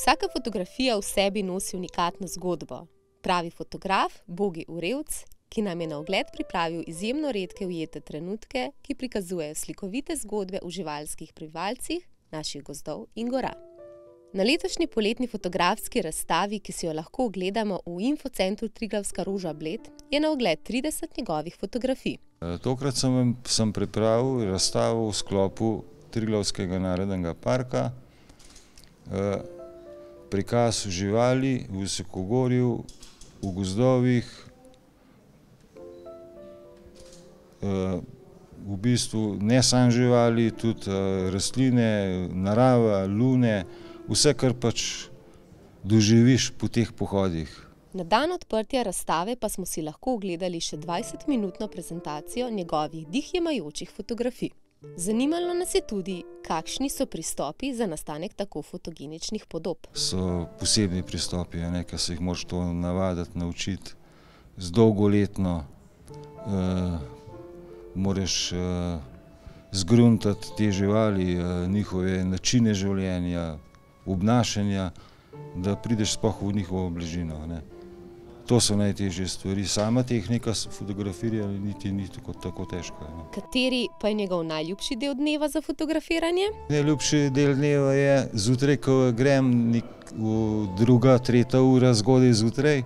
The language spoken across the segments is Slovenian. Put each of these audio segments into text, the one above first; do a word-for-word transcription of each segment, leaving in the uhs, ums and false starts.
Vsaka fotografija v sebi nosi unikatno zgodbo. Pravi fotograf Bogi Urevc, ki nam je na ogled pripravil izjemno redke ujete trenutke, ki prikazujejo slikovite zgodbe o živalskih prebivalcih naših gozdov in gora. Na letošnji poletni fotografski razstavi, ki si jo lahko ogledamo v Infocentru Triglavska roža Bled, je na ogled trideset njegovih fotografij. Tokrat sem, sem pripravil razstavo v sklopu Triglavskega narodnega parka, prikaz živali v visokogorju, v gozdovih, v bistvu ne samo živali, tudi rastline, narava, lune, vse, kar pač doživiš po teh pohodih. Na dan odprtja razstave pa smo si lahko ogledali še dvajsetminutno prezentacijo njegovih dih jemajočih fotografij. Zanimalo nas je tudi, kakšni so pristopi za nastanek tako fotogeničnih podob. So posebni pristopi, ker se jih moraš to navaditi, naučiti. Z dolgoletno uh, moraš uh, zgruntati te živali, uh, njihove načine življenja, obnašanja, da prideš sploh v njihovo bližino. Ne. To so najtežje stvari. Sama tehnika fotografiranja niti ni tako, tako težka. Ne. Kateri pa je njegov najljubši del dneva za fotografiranje? Najljubši del dneva je zjutraj, ko grem v druga, tretja ura zgodaj zjutraj,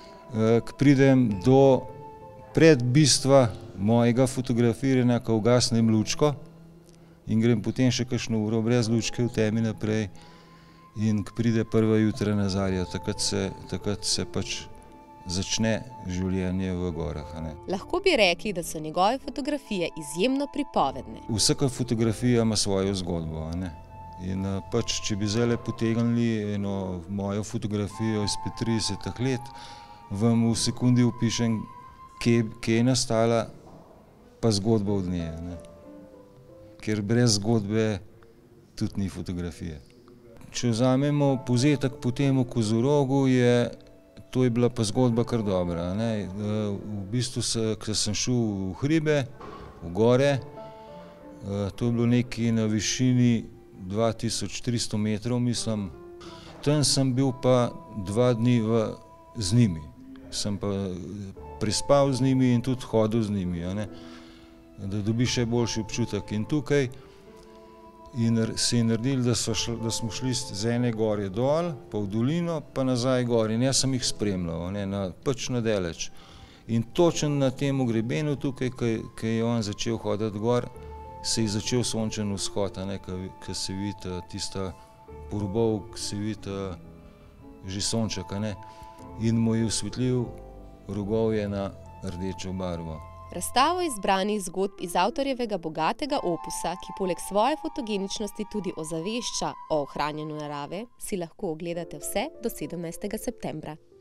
ko pridem do predbistva mojega fotografiranja, ko ugasnem lučko in grem potem še kakšno uro brez lučke v temi naprej. In ko pride prva jutranja zarja, takrat se, takrat se pač začne življenje v gorah. Ne. Lahko bi rekli, da so njegove fotografije izjemno pripovedne. Vsaka fotografija ima svojo zgodbo. Ne. In pač, če bi zdajle potegnili eno mojo fotografijo izpred tridesetih let, vam v sekundi opišem, kje, kje je nastala, pa zgodba od nje. Ne. Ker brez zgodbe tudi ni fotografije. Če vzamemo povzetek po tem kozorogu, je, to je bila pa zgodba kar dobra. Ne. V bistvu, ko sem šel v hribe, v gore, to je bilo nekaj na višini dva tisoč tristo metrov, mislim. Tam sem bil pa dva dni v, z njimi. Sem pa prespal z njimi in tudi hodil z njimi, a ne. Da dobiš še boljši občutek. In tukaj in se je naredili, da, šli, da smo šli z ene gore dol, pa v dolino, pa nazaj gor. In jaz sem jih spremljal, ne, na, pač na daleč. In točno na tem grebenu tukaj, ko je on začel hoditi gor, se je začel sončen vzhod, ko se vidi tista porbov, ko se vidi že sonček. Ne. In mu je osvetlil rogovje na rdečo barvo. Razstavo izbranih zgodb iz avtorjevega bogatega opusa, ki poleg svoje fotogeničnosti tudi ozavešča o ohranjanju narave, si lahko ogledate vse do sedemnajstega septembra.